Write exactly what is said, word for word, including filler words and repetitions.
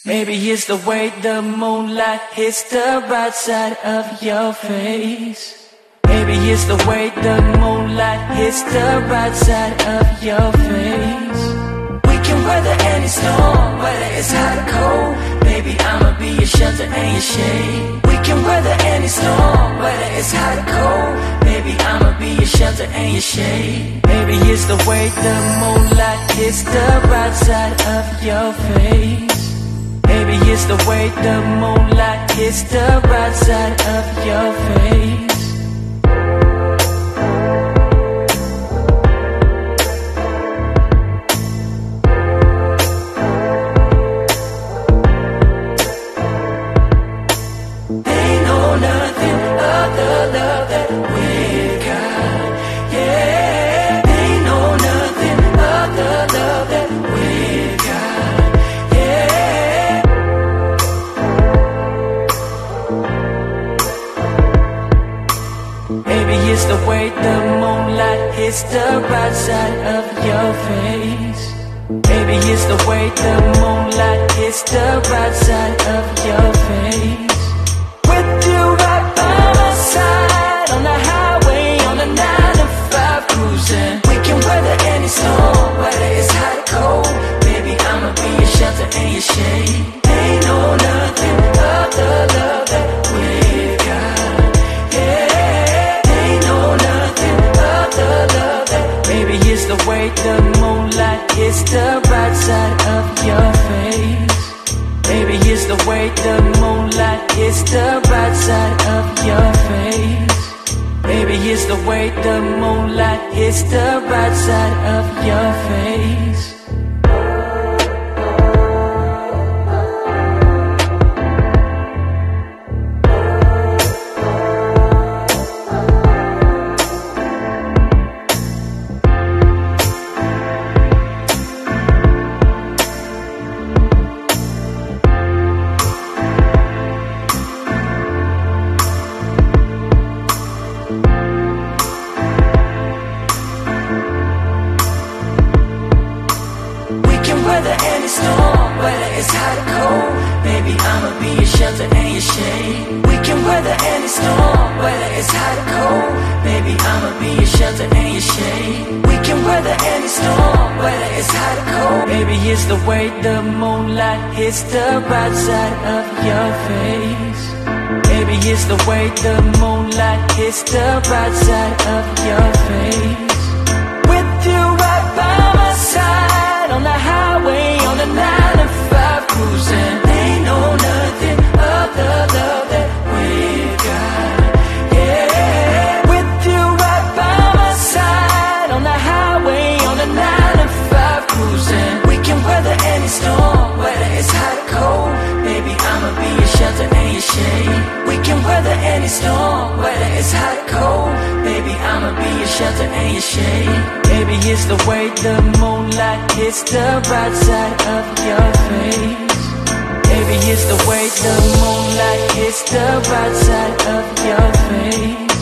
Maybe it's the way the moonlight hits the right side of your face. Maybe it's the way the moonlight hits the right side of your face. We can weather any storm, whether it's hot or cold. Baby, I'ma be your shelter and your shade. We can weather any storm, whether it's hot or cold. Baby, I'ma be your shelter and your shade. Maybe it's the way the moonlight hits the right side of your face. Maybe it's the way the moonlight hits the right side of your face. Ain't no nothing of the love that we've got, yeah. Ain't no nothing of the love that we've got, yeah. Maybe it's the way the moonlight hits the right side of your face. Maybe it's the way the moonlight hits the right side of your face. With you right by my side, on the highway, on the nine to five cruising. We can weather any storm, whether it's hot or cold. Baby, I'ma be your shelter and your shade. Ain't no nothing of the love that we've got, yeah. Ain't no nothing of the love that. Maybe it's the way the moonlight hits the right side of your face. Maybe it's the way the moonlight hits the right side of your face. Maybe it's the way the moonlight hits the right side of your face. Weather any storm, whether it's hot or cold. Baby, I'ma be your shelter and your shade. We can weather any storm, whether it's hot or cold. Baby, I'ma be your shelter and your shade. We can weather any storm, whether it's hot or cold. Maybe it's the way the moonlight hits the right side of your face. Maybe it's the way the moonlight hits the right side of your face. With you right by my side, on the highway, on the nine to five cruising. Ain't no nothing of the love that we've got, yeah. With you right by my side, on the highway, on the nine to five cruising. We can weather any storm, whether it's hot or cold. Baby, I'ma be your shelter and your shade. We can weather any storm, whether it's hot or cold. Baby, I'ma be your shelter and your shade. Maybe it's the way the moonlight hits the right side of your face. Maybe it's the way the moonlight hits the right side of your face.